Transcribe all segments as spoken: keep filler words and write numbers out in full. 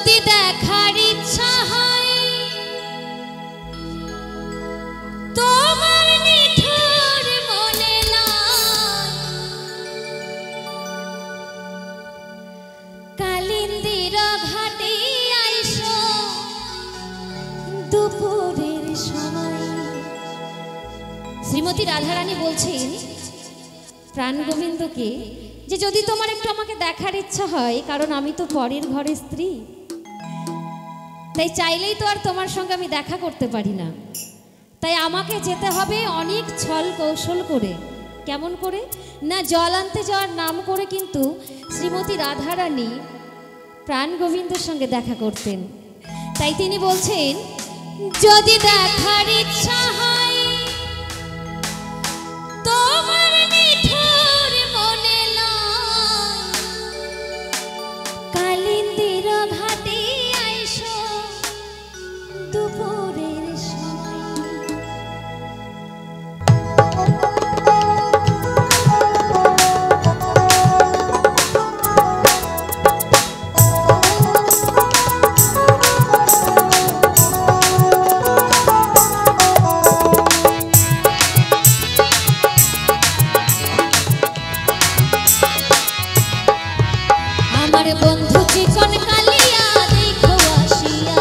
যদি দেখার ইচ্ছা হয় তোমার নিঠুর মনে কালিন্দির ঘাটে আইসো দুপুরের সময়। শ্রীমতী রাধারানী বলছেন প্রাণ গোবিন্দকে যে যদি তোমার একটু আমাকে দেখার ইচ্ছা হয়, কারণ আমি তো পরের ঘরের স্ত্রী, তাই চাইলেই তো আর তোমার সঙ্গে আমি দেখা করতে পারি না, তাই আমাকে যেতে হবে অনেক ছল কৌশল করে। কেমন করে না, জল আনতে যাওয়ার নাম করে কিন্তু শ্রীমতী রাধারানী প্রাণ গোবিন্দের সঙ্গে দেখা করতেন। তাই তিনি বলছেন যদি দেখার ইচ্ছা হয় তোমার নিঠুর মনে কালিন্দির ঘাটে আইসো দুপুরের সময়। বন্ধু চিকন কালিয়া দেখো আসিয়া,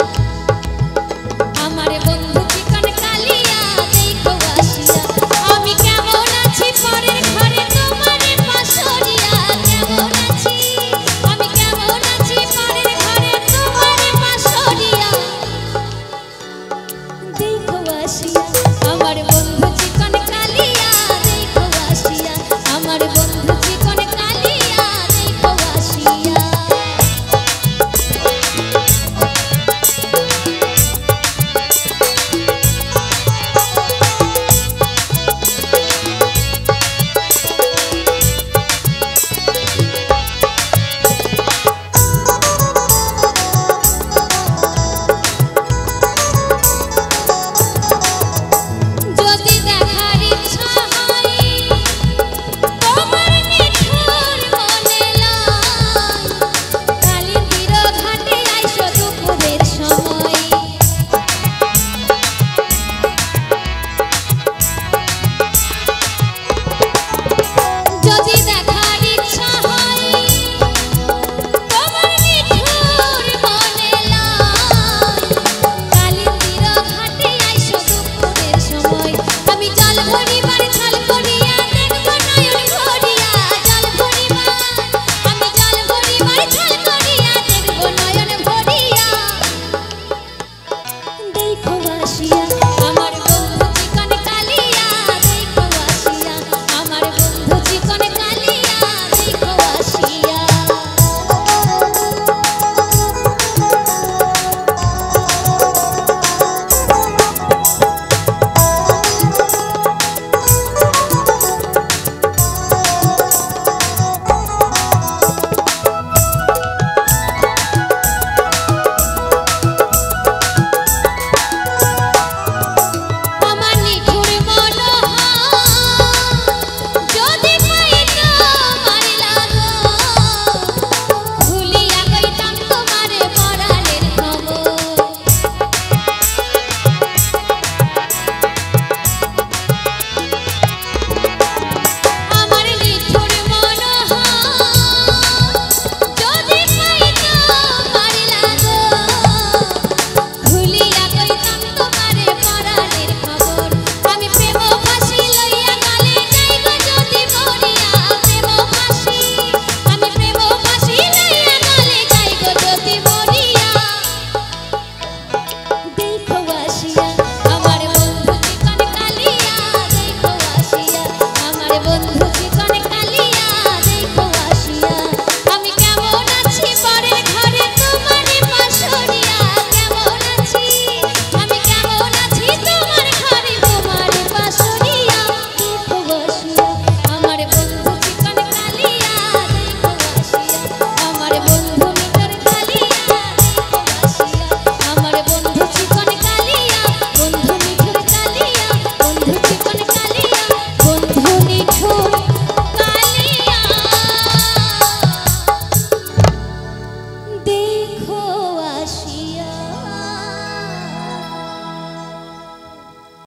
আমার বন্ধু চিকন কালিয়া দেখো আসিয়া, আমি কেমন আছি পরের ঘরে তোমার পাশরিয়া, কেমন আছি আমি কেমন আছি পরের ঘরে তোমার পাশরিয়া দেখো আসিয়া, আমার বন্ধু চিকন কালিয়া দেখো আসিয়া, আমার বন্ধু চিকন কালিয়া দেখো আসিয়া। যদি দেখার ইচ্ছা হয় তোমার নিঠুর মনে কালিন্দির ঘাটে আইসো দুপুরের সময়। যদি দেখার ইচ্ছা হয় তোমার নিঠুর মনে কালিন্দির ঘাটে আইসো দুপুরের সময়, আমি জল ভরিবার ছল করিয়া দেখব নয়ন ভরিয়া, জল ভরিবার আমি জল ভরিবার ছল করিয়া দেখব নয়ন ভরিয়া দেখো আসিয়া,